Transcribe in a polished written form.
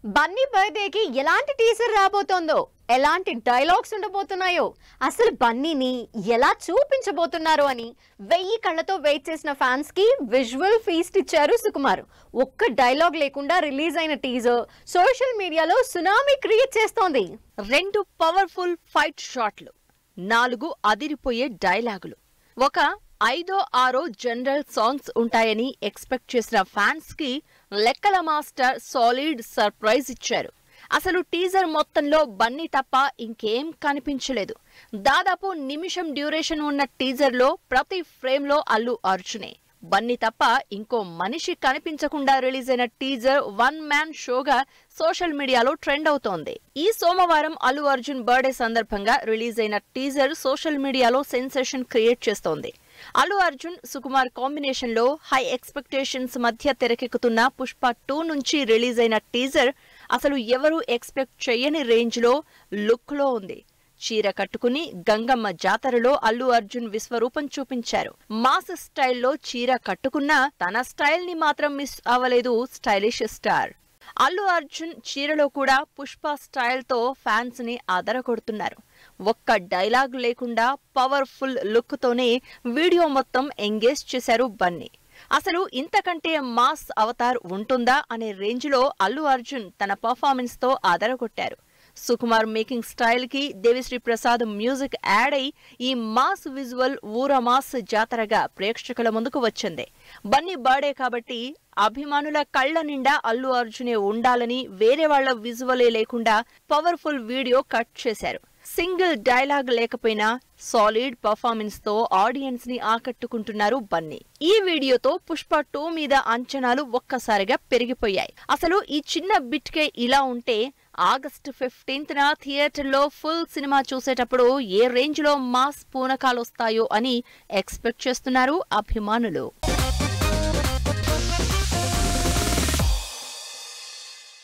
బన్నీ బర్త్డేకి ఎలాంటి టీజర్ రాబోతోందో, ఎలాంటి డైలాగ్స్ ఉండబోతున్నాయో, అసలు బన్నీని ఎలా చూపించబోతున్నారు అని 1000 కళ్ళతో వెయిట్ చేసిన ఫ్యాన్స్ కి విజువల్ ఫీస్ట్ ఇచ్చారు సుకుమార్. ఒక్క డైలాగ్ లేకుండా రిలీజ్ అయిన టీజర్ సోషల్ మీడియాలో సునామీ క్రియేట్ చేస్తోంది. 2 పవర్ఫుల్ ఫైట్ షాట్లు, 4 అదిరిపోయే డైలాగులు, ఒక 5-6 జనరల్ సాంగ్స్ ఉంటాయని ఎక్స్పెక్ట్ చేసిన ఫ్యాన్స్ కి లెక్కల మాస్టర్ సాలిడ్ సర్ప్రైజ్ ఇచ్చారు. అసలు టీజర్ మొత్తంలో బన్నీ తప్ప ఇంకేం కనిపించలేదు. దాదాపు నిమిషం డ్యూరేషన్ ఉన్న టీజర్ లో ప్రతి ఫ్రేమ్ లో అల్లు అర్జునే. బన్నీ తప్ప ఇంకో మనిషి కనిపించకుండా రిలీజ్ అయిన టీజర్ 1 మ్యాన్ షోగా సోషల్ మీడియాలో ట్రెండ్ అవుతోంది. ఈ సోమవారం అల్లు అర్జున్ బర్త్డే సందర్భంగా రిలీజ్ అయిన టీజర్ సోషల్ మీడియాలో సెన్సేషన్ క్రియేట్ చేస్తోంది. అల్లు అర్జున్ సుకుమార్ కాంబినేషన్ లో హై ఎక్స్పెక్టేషన్స్ మధ్య తెరకెక్కుతున్న పుష్ప 2 నుంచి రిలీజ్ అయిన టీజర్ అసలు ఎవరూ ఎక్స్పెక్ట్ చేయని రేంజ్ లో లుక్ లో ఉంది. చీర కట్టుకుని గంగమ్మ జాతరలో అల్లు అర్జున్ విశ్వరూపం చూపించారు. మాస్ స్టైల్లో చీర కట్టుకున్నా తన స్టైల్ ని మాత్రం మిస్ అవ్వలేదు స్టైలిష్ స్టార్. అల్లు అర్జున్ చీరలో కూడా పుష్ప స్టైల్ తో ఫ్యాన్స్ ని అదరగొడుతున్నారు. ఒక్క డైలాగ్ లేకుండా పవర్ఫుల్ లుక్ తోనే వీడియో మొత్తం ఎంగేజ్ చేశారు బన్నీ. అసలు ఇంతకంటే మాస్ అవతార్ ఉంటుందా అనే రేంజ్ లో అల్లు అర్జున్ తన పర్ఫార్మెన్స్ తో అదరగొట్టారు. సుకుమార్ మేకింగ్ స్టైల్ కి దేవిశ్రీ ప్రసాద్ మ్యూజిక్ యాడ్ అయి ఈ మాస్ విజువల్ ఊర మాస్ జాతరగా ప్రేక్షకుల ముందుకు వచ్చింది. బన్నీ బర్త్డే కాబట్టి అభిమానుల కళ్ల నిండా అల్లు అర్జునే ఉండాలని వేరే వాళ్ల విజువలే లేకుండా పవర్ఫుల్ వీడియో కట్ చేశారు. సింగిల్ డైలాగ్ లేకపోయినా సాలిడ్ పర్ఫార్మెన్స్ తో ఆడియన్స్ ని ఆకట్టుకుంటున్నారు బన్నీ. ఈ వీడియోతో పుష్ప 2 మీద అంచనాలు ఒక్కసారిగా పెరిగిపోయాయి. అసలు ఈ చిన్న బిట్ కే ఇలా ఉంటే ఆగస్టు 15న థియేటర్లో ఫుల్ సినిమా చూసేటప్పుడు ఏ రేంజ్ లో మాస్ పూనకాలొస్తాయో అని ఎక్స్పెక్ట్ చేస్తున్నారు అభిమానులు.